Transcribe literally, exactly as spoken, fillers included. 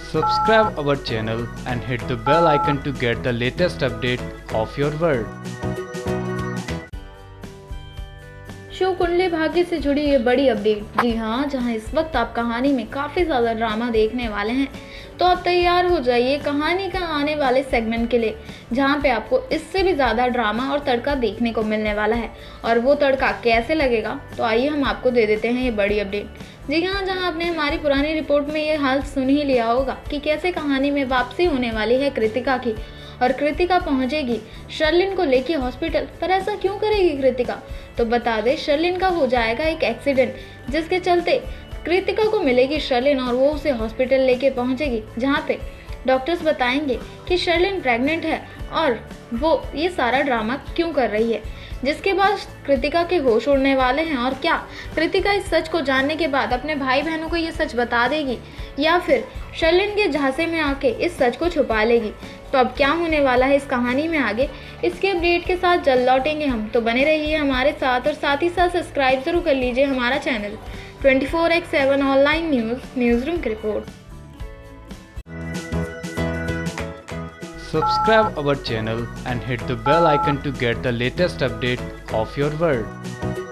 Subscribe our channel and hit the bell icon to get the latest update of your world. Show Kundali Bhagya से जुड़ी ये बड़ी update. जी हाँ, जहाँ इस वक्त आप कहानी में काफ़ी ज़्यादा ड्रामा देखने वाले हैं, तो आप तैयार हो जाइए कहानी का आने वाले सेगमेंट के लिए, जहाँ पे आपको इससे भी ज़्यादा ड्रामा और तड़का देखने को मिलने वाला है। और वो तड़का कैसे लगेगा, तो आइए हम आपको दे देते हैं ये बड़ी अपडेट। जी हाँ, जहाँ आपने हमारी पुरानी रिपोर्ट में ये हाल सुन ही लिया होगा कि कैसे कहानी में वापसी होने वाली है कृतिका की, और कृतिका पहुंचेगी शर्लिन को लेके हॉस्पिटल। पर ऐसा क्यों करेगी कृतिका? तो बता दे, शर्लिन का हो जाएगा एक एक्सीडेंट, जिसके चलते कृतिका को मिलेगी शर्लिन और वो उसे हॉस्पिटल लेके पहुंचेगी, जहाँ पे डॉक्टर्स बताएंगे कि शर्लिन प्रेग्नेंट है और वो ये सारा ड्रामा क्यों कर रही है। जिसके बाद कृतिका के होश उड़ने वाले हैं। और क्या कृतिका इस सच को जानने के बाद अपने भाई बहनों को ये सच बता देगी, या फिर शर्लिन के झांसे में आके इस सच को छुपा लेगी? तो अब क्या होने वाला है इस कहानी में आगे, इसके अपडेट के साथ जल्द लौटेंगे हम। तो बने रहिए हमारे साथ और साथ ही साथ सब्सक्राइब जरूर कर लीजिए हमारा channel twenty four x seven online news news room की report. Subscribe our channel and hit the bell icon to get the latest update of your world.